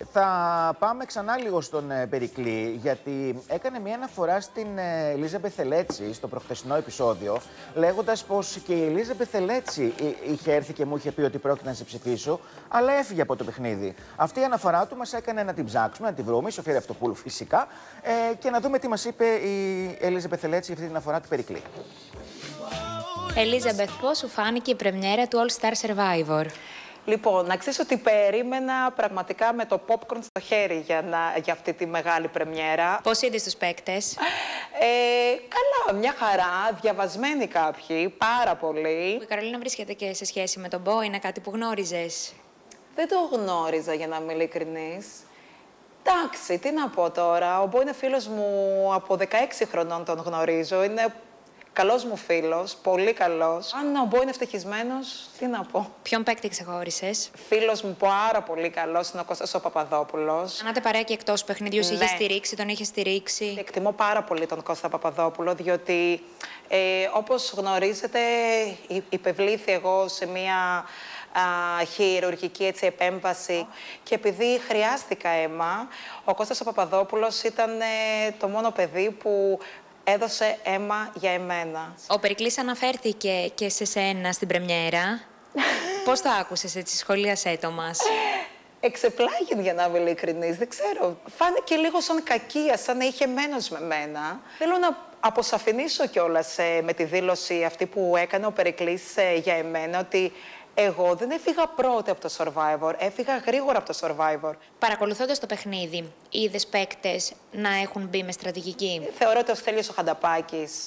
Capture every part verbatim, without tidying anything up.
Θα πάμε ξανά λίγο στον ε, Περικλή, γιατί έκανε μια αναφορά στην ε, Ελίζα Μπεθελέτσι στο προχθεσινό επεισόδιο, λέγοντας πως και η Ελίζα Μπεθελέτσι είχε έρθει και μου είχε πει ότι πρόκειται να σε ψηφίσω, αλλά έφυγε από το παιχνίδι. Αυτή η αναφορά του μας έκανε να την ψάξουμε, να την βρούμε, η Σοφία Ρευτοπούλου φυσικά, ε, και να δούμε τι μας είπε η Ελίζα Μπεθελέτσι για αυτή την αναφορά του Περικλή. Ελίζαμπεθ, πώς σου φάνηκε η πρεμιέρα του All Star Survivor? Λοιπόν, να ξέρεις ότι περίμενα πραγματικά με το popcorn στο χέρι για, να, για αυτή τη μεγάλη πρεμιέρα. Πώς είδες τους παίκτες? Ε, καλά, μια χαρά, διαβασμένοι κάποιοι, πάρα πολύ. Η Καρολίνα βρίσκεται και σε σχέση με τον Μπο, είναι κάτι που γνώριζες? Δεν το γνώριζα, για να είμαι ειλικρινής. Εντάξει, τι να πω τώρα, ο Μπο είναι φίλος μου από δεκαέξι χρονών, τον γνωρίζω, είναι καλός μου φίλος, πολύ καλός. Αν ο Μπο είναι ευτυχισμένος, τι να πω. Ποιον παίκτη ξεχώρισες? Φίλος μου πάρα πολύ καλός είναι ο Κώστας ο Παπαδόπουλος. Κάνατε παρέα και εκτός παιχνιδιού, Ναι. είχε στηρίξει, τον είχε στηρίξει? Εκτιμώ πάρα πολύ τον Κώστα Παπαδόπουλο, διότι ε, όπως γνωρίζετε υπευλήθη εγώ σε μια α, χειρουργική έτσι, επέμβαση και επειδή χρειάστηκα αίμα, ο Κώστας ο Παπαδόπουλος ήταν ε, το μόνο παιδί που έδωσε αίμα για εμένα. Ο Περικλής αναφέρθηκε και σε σένα στην πρεμιέρα. Πώς το άκουσες έτσι, σχολίασέ το μας. Εξεπλάγει, για να είμαι ειλικρινής, δεν ξέρω. Φάνηκε λίγο σαν κακία, σαν να είχε μένος με μένα. Θέλω να αποσαφηνίσω κιόλας ε, με τη δήλωση αυτή που έκανε ο Περικλής ε, για εμένα, ότι εγώ δεν έφυγα πρώτη από το Survivor, έφυγα γρήγορα από το Survivor. Παρακολουθώντας το παιχνίδι, είδες παίκτες να έχουν μπει με στρατηγική? Θεωρώ ότι ο Στέλιος ο Χανταπάκης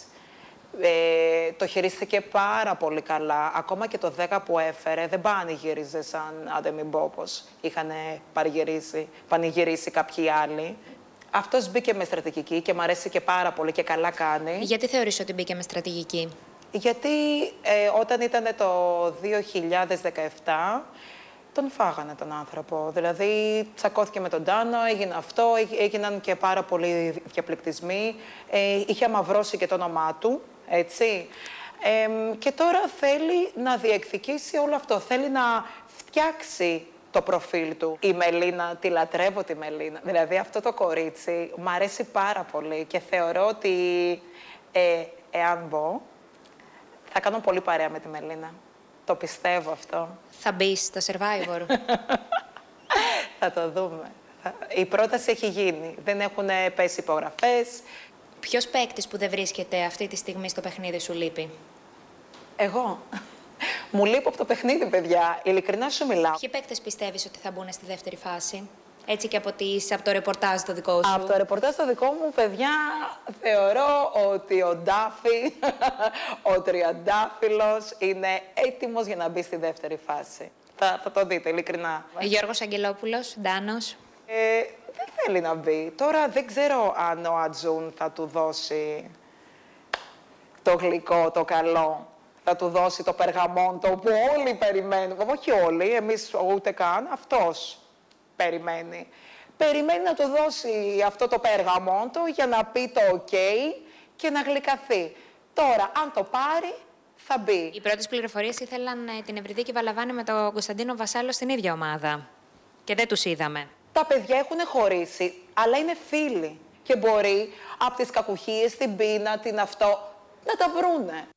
ε, το χειρίστηκε πάρα πολύ καλά. Ακόμα και το δέκα που έφερε δεν πανηγύριζε σαν, άντε μην πω πως είχαν πανηγυρίσει κάποιοι άλλοι. Αυτός μπήκε με στρατηγική και μου αρέσει και πάρα πολύ και καλά κάνει. Γιατί θεωρείς ότι μπήκε με στρατηγική? Γιατί ε, όταν ήταν το δύο χιλιάδες δεκαεπτά, τον φάγανε τον άνθρωπο. Δηλαδή, τσακώθηκε με τον Τάνο, έγινε αυτό, έγιναν και πάρα πολλοί διαπληκτισμοί. Ε, είχε αμαυρώσει και το όνομά του, έτσι. Ε, και τώρα θέλει να διεκδικήσει όλο αυτό. Θέλει να φτιάξει το προφίλ του. Η Μελίνα, τη λατρεύω τη Μελίνα. Δηλαδή, αυτό το κορίτσι μου αρέσει πάρα πολύ και θεωρώ ότι ε, εάν μπω, θα κάνω πολύ παρέα με τη Μελίνα. Το πιστεύω αυτό. Θα μπεις στο Survivor? Θα το δούμε. Η πρόταση έχει γίνει. Δεν έχουν πέσει υπογραφές. Ποιος παίκτης που δεν βρίσκεται αυτή τη στιγμή στο παιχνίδι σου λείπει? Εγώ. Μου λείπω από το παιχνίδι, παιδιά. Ειλικρινά σου μιλάω. Ποιοι παίκτες πιστεύεις ότι θα μπουν στη δεύτερη φάση? Έτσι και από, τις, από το ρεπορτάζ το δικό σου. Από το ρεπορτάζ το δικό μου, παιδιά, θεωρώ ότι ο Ντάφι, ο τριαντάφυλλος, είναι έτοιμος για να μπει στη δεύτερη φάση. Θα, θα το δείτε, ειλικρινά. Γιώργος Αγγελόπουλος, Ντάνος. Ε, δεν θέλει να μπει. Τώρα δεν ξέρω αν ο Ατζούν θα του δώσει το γλυκό, το καλό. Θα του δώσει το περγαμόντο που όλοι περιμένουν. Όχι όλοι, εμείς ούτε καν, αυτός περιμένει. Περιμένει να του δώσει αυτό το περγαμόντο για να πει το ok και να γλυκαθεί. Τώρα, αν το πάρει, θα μπει. Οι πρώτες πληροφορίες ήθελαν ε, την Ευρυδίκη Βαλαβάνη με τον Κωνσταντίνο Βασάλο στην ίδια ομάδα. Και δεν τους είδαμε. Τα παιδιά έχουν χωρίσει, αλλά είναι φίλοι. Και μπορεί από τις κακουχίες, την πείνα, την αυτό, να τα βρούνε.